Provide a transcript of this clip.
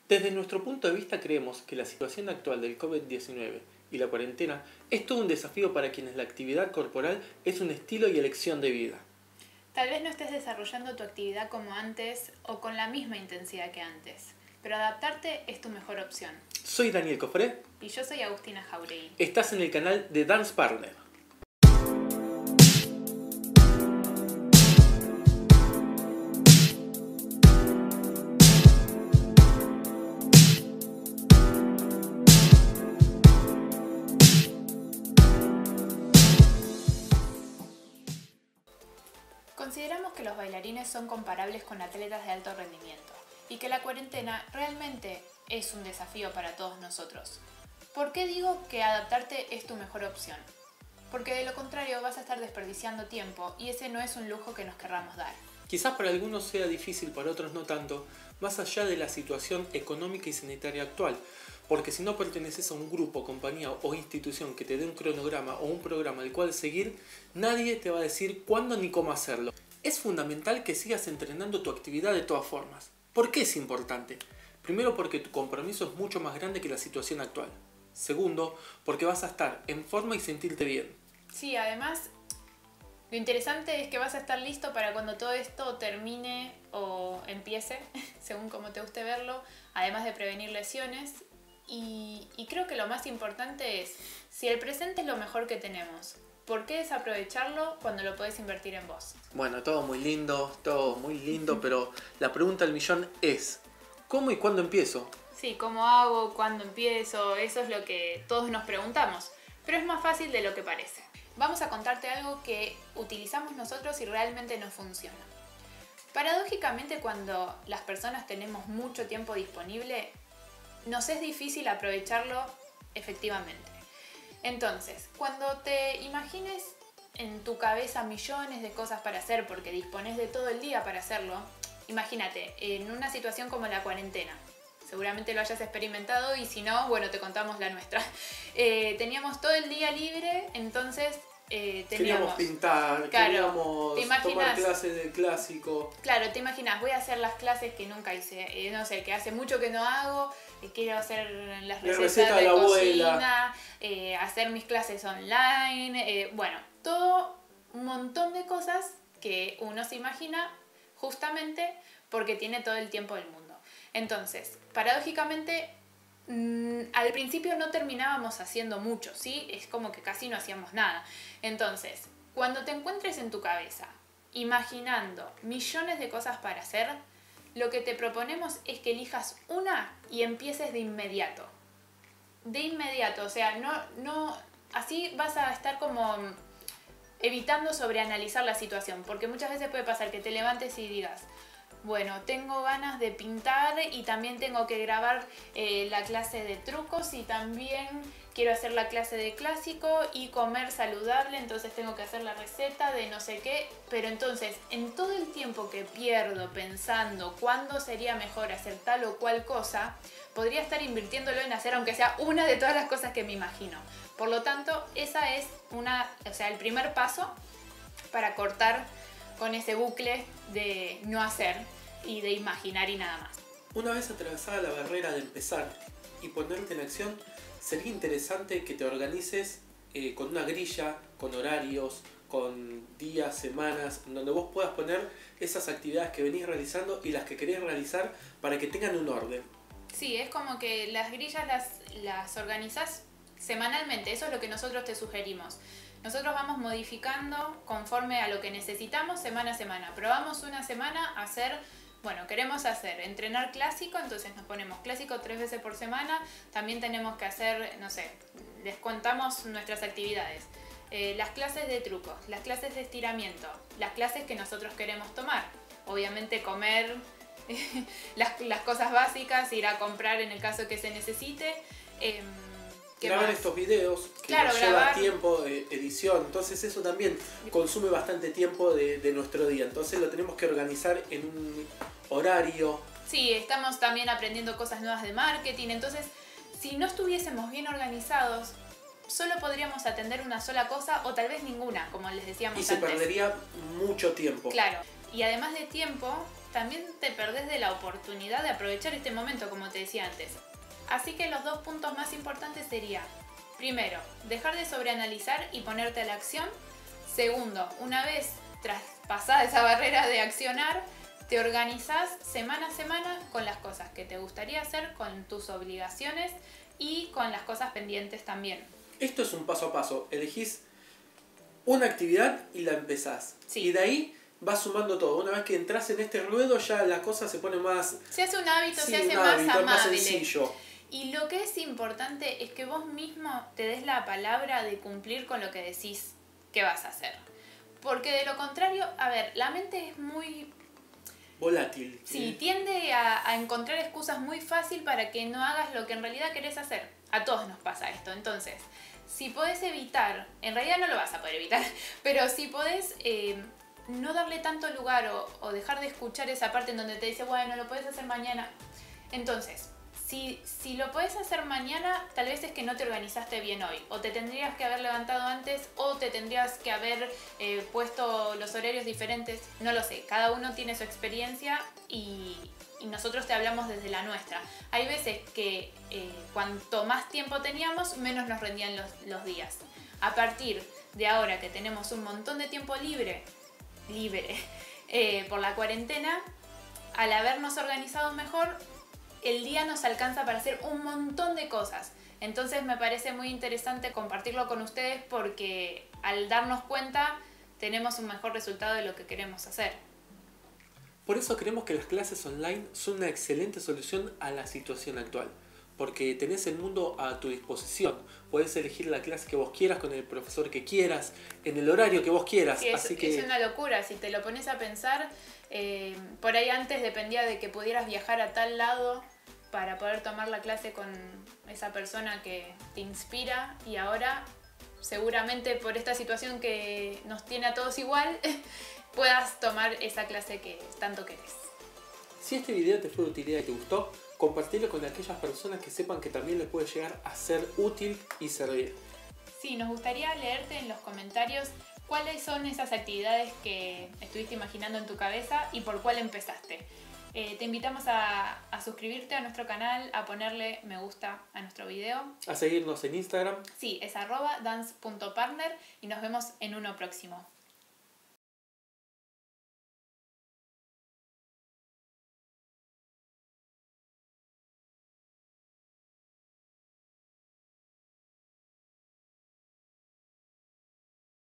Desde nuestro punto de vista creemos que la situación actual del COVID-19 y la cuarentena es todo un desafío para quienes la actividad corporal es un estilo y elección de vida. Tal vez no estés desarrollando tu actividad como antes o con la misma intensidad que antes, pero adaptarte es tu mejor opción. Soy Daniel Cofré. Y yo soy Agustina Jauregui. Estás en el canal de Dance Partner. Consideramos que los bailarines son comparables con atletas de alto rendimiento y que la cuarentena realmente es un desafío para todos nosotros. ¿Por qué digo que adaptarte es tu mejor opción? Porque de lo contrario vas a estar desperdiciando tiempo y ese no es un lujo que nos querramos dar. Quizás para algunos sea difícil, para otros no tanto, más allá de la situación económica y sanitaria actual. Porque si no perteneces a un grupo, compañía o institución que te dé un cronograma o un programa al cual seguir, nadie te va a decir cuándo ni cómo hacerlo. Es fundamental que sigas entrenando tu actividad de todas formas. ¿Por qué es importante? Primero, porque tu compromiso es mucho más grande que la situación actual. Segundo, porque vas a estar en forma y sentirte bien. Sí, además, lo interesante es que vas a estar listo para cuando todo esto termine o empiece, según como te guste verlo, además de prevenir lesiones. Y creo que lo más importante es, si el presente es lo mejor que tenemos, ¿por qué desaprovecharlo cuando lo podés invertir en vos? Bueno, todo muy lindo, pero la pregunta del millón es, ¿cómo y cuándo empiezo? Sí, ¿cómo hago? ¿Cuándo empiezo? Eso es lo que todos nos preguntamos, pero es más fácil de lo que parece. Vamos a contarte algo que utilizamos nosotros y realmente nos funciona. Paradójicamente, cuando las personas tenemos mucho tiempo disponible, nos es difícil aprovecharlo efectivamente. Entonces, cuando te imagines en tu cabeza millones de cosas para hacer porque dispones de todo el día para hacerlo, imagínate en una situación como la cuarentena. Seguramente lo hayas experimentado y si no, bueno, te contamos la nuestra. Teníamos todo el día libre, entonces queríamos pintar, claro, queríamos tomar clases de clásico. Claro, te imaginas, voy a hacer las clases que nunca hice, no sé, que hace mucho que no hago, quiero hacer las recetas de cocina, hacer mis clases online, bueno, todo un montón de cosas que uno se imagina justamente porque tiene todo el tiempo del mundo. Entonces, paradójicamente, al principio no terminábamos haciendo mucho, ¿sí? Es como que casi no hacíamos nada. Entonces, cuando te encuentres en tu cabeza imaginando millones de cosas para hacer, lo que te proponemos es que elijas una y empieces de inmediato. De inmediato, o sea, no, así vas a estar como evitando sobreanalizar la situación, porque muchas veces puede pasar que te levantes y digas, bueno, tengo ganas de pintar y también tengo que grabar la clase de trucos y también quiero hacer la clase de clásico y comer saludable, entonces tengo que hacer la receta de no sé qué. Pero entonces, en todo el tiempo que pierdo pensando cuándo sería mejor hacer tal o cual cosa, podría estar invirtiéndolo en hacer aunque sea una de todas las cosas que me imagino. Por lo tanto, esa es el primer paso para cortar con ese bucle de no hacer y de imaginar y nada más. Una vez atravesada la barrera de empezar y ponerte en acción, sería interesante que te organices con una grilla, con horarios, con días, semanas, en donde vos puedas poner esas actividades que venís realizando y las que querés realizar para que tengan un orden. Sí, es como que las grillas las organizás semanalmente, eso es lo que nosotros te sugerimos. Nosotros vamos modificando conforme a lo que necesitamos semana a semana. Probamos una semana a hacer, bueno, queremos hacer entrenar clásico, entonces nos ponemos clásico 3 veces por semana. También tenemos que hacer, no sé, les contamos nuestras actividades. Las clases de trucos, las clases de estiramiento, las clases que nosotros queremos tomar. Obviamente comer las cosas básicas, ir a comprar en el caso que se necesite. Grabar estos videos que nos lleva tiempo, edición, entonces eso también consume bastante tiempo de nuestro día, entonces lo tenemos que organizar en un horario. Sí, estamos también aprendiendo cosas nuevas de marketing, entonces si no estuviésemos bien organizados, solo podríamos atender una sola cosa o tal vez ninguna, como les decíamos antes. Y se perdería mucho tiempo. Claro, y además de tiempo, también te perdés de la oportunidad de aprovechar este momento, como te decía antes. Así que los 2 puntos más importantes serían, primero, dejar de sobreanalizar y ponerte a la acción. Segundo, una vez traspasada esa barrera de accionar, te organizás semana a semana con las cosas que te gustaría hacer, con tus obligaciones y con las cosas pendientes también. Esto es un paso a paso. Elegís una actividad y la empezás. Sí. Y de ahí vas sumando todo. Una vez que entras en este ruedo ya la cosa se pone más... Se hace un hábito, sí, se hace más amable. Más sencillo. Y lo que es importante es que vos mismo te des la palabra de cumplir con lo que decís que vas a hacer. Porque de lo contrario, a ver, la mente es muy... volátil. Sí, tiende a encontrar excusas muy fácil para que no hagas lo que en realidad querés hacer. A todos nos pasa esto. Entonces, si podés evitar, en realidad no lo vas a poder evitar, pero si podés no darle tanto lugar o dejar de escuchar esa parte en donde te dice, bueno, lo podés hacer mañana. Entonces, si lo podés hacer mañana, tal vez es que no te organizaste bien hoy. O te tendrías que haber levantado antes, o te tendrías que haber puesto los horarios diferentes. No lo sé, cada uno tiene su experiencia y nosotros te hablamos desde la nuestra. Hay veces que cuanto más tiempo teníamos, menos nos rendían los días. A partir de ahora que tenemos un montón de tiempo libre por la cuarentena, al habernos organizado mejor, el día nos alcanza para hacer un montón de cosas. Entonces me parece muy interesante compartirlo con ustedes porque al darnos cuenta tenemos un mejor resultado de lo que queremos hacer. Por eso creemos que las clases online son una excelente solución a la situación actual. Porque tenés el mundo a tu disposición. Podés elegir la clase que vos quieras, con el profesor que quieras, en el horario que vos quieras. Sí, es una locura. Si te lo pones a pensar, por ahí antes dependía de que pudieras viajar a tal lado para poder tomar la clase con esa persona que te inspira, y ahora seguramente por esta situación que nos tiene a todos igual puedas tomar esa clase que tanto querés. Si este video te fue de utilidad y te gustó, compartirlo con aquellas personas que sepan que también les puede llegar a ser útil y servir. Sí, nos gustaría leerte en los comentarios cuáles son esas actividades que estuviste imaginando en tu cabeza y por cuál empezaste. Te invitamos a suscribirte a nuestro canal, a ponerle me gusta a nuestro video. A seguirnos en Instagram. Sí, es @dance.partner y nos vemos en uno próximo.